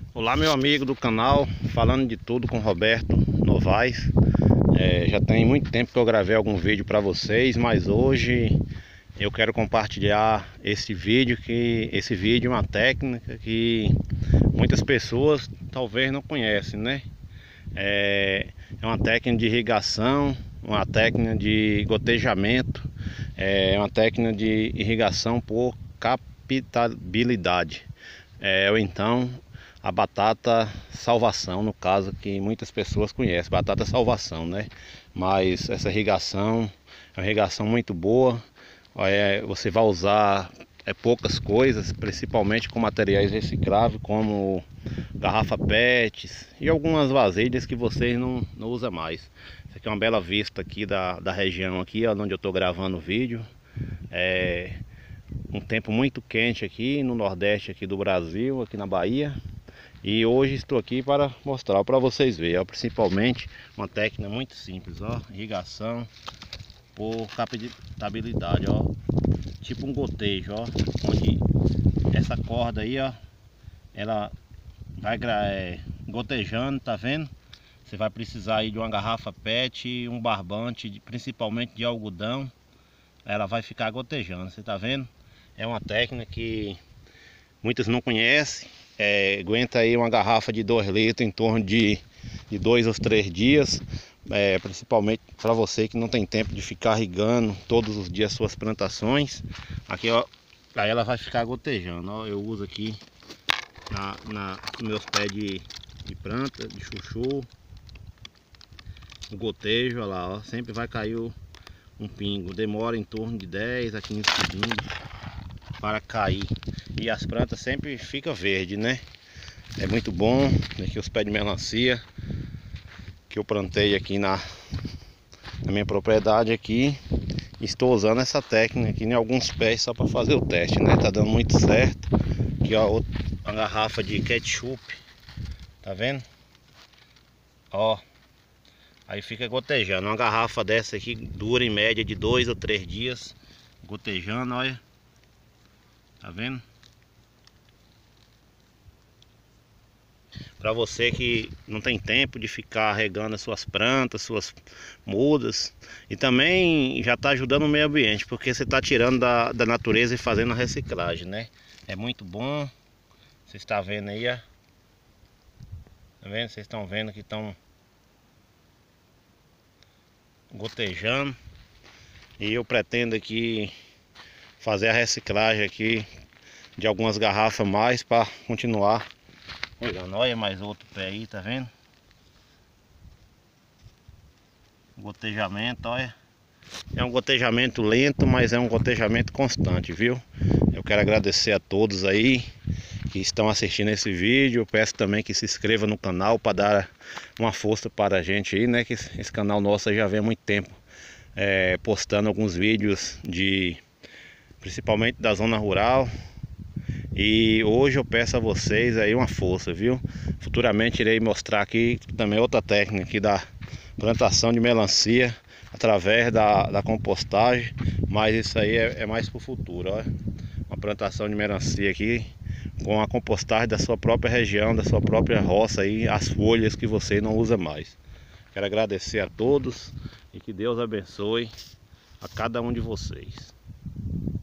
Olá, meu amigo do canal, falando de tudo com Roberto Novaes. Já tem muito tempo que eu gravei algum vídeo para vocês, mas hoje eu quero compartilhar esse vídeo, é uma técnica que muitas pessoas talvez não conhecem, né? É uma técnica de irrigação, uma técnica de gotejamento, uma técnica de irrigação por captabilidade, ou então a batata salvação, no caso que muitas pessoas conhecem, batata salvação, né? Mas essa irrigação é uma irrigação muito boa. Você vai usar poucas coisas, principalmente com materiais recicláveis, como garrafa PET e algumas vasilhas que vocês não usam mais. Isso aqui é uma bela vista aqui da região aqui, onde eu estou gravando o vídeo. É um tempo muito quente aqui no Nordeste aqui do Brasil, aqui na Bahia. E hoje estou aqui para mostrar para vocês verem, principalmente uma técnica muito simples, irrigação por captabilidade, tipo um gotejo, onde essa corda aí, ela vai gotejando, tá vendo? Você vai precisar aí de uma garrafa PET, um barbante, principalmente de algodão, ela vai ficar gotejando, você tá vendo? É uma técnica que muitos não conhecem. Aguenta aí uma garrafa de 2 litros em torno de 2 ou 3 dias, principalmente para você que não tem tempo de ficar irrigando todos os dias suas plantações. Aqui, aí ela vai ficar gotejando, eu uso aqui nos meus pés de planta, de chuchu, o gotejo, olha lá, sempre vai cair um pingo, demora em torno de 10 a 15 segundos para cair. E as plantas sempre ficam verdes, né? É muito bom. Aqui os pés de melancia que eu plantei aqui na minha propriedade aqui. Estou usando essa técnica aqui em alguns pés só para fazer o teste, né? Tá dando muito certo. Aqui, a garrafa de ketchup, tá vendo? Aí fica gotejando. Uma garrafa dessa aqui dura em média de 2 ou 3 dias gotejando, olha. Tá vendo? Para você que não tem tempo de ficar regando as suas plantas, suas mudas, e também já está ajudando o meio ambiente, porque você está tirando da natureza e fazendo a reciclagem, né? É muito bom. Você está vendo aí, Tá vendo? Vocês estão vendo que estão gotejando. E eu pretendo aqui fazer a reciclagem aqui de algumas garrafas mais para continuar. Olha mais outro pé aí, tá vendo? Gotejamento, olha. É um gotejamento lento, mas é um gotejamento constante, viu? Eu quero agradecer a todos aí que estão assistindo esse vídeo. Eu peço também que se inscreva no canal para dar uma força para a gente aí, né? Que esse canal nosso já vem há muito tempo postando alguns vídeos principalmente da zona rural. E hoje eu peço a vocês aí uma força, viu? Futuramente irei mostrar aqui também outra técnica aqui da plantação de melancia através da compostagem, mas isso aí é mais para o futuro, uma plantação de melancia aqui com a compostagem da sua própria região, da sua própria roça aí, as folhas que você não usa mais. Quero agradecer a todos e que Deus abençoe a cada um de vocês.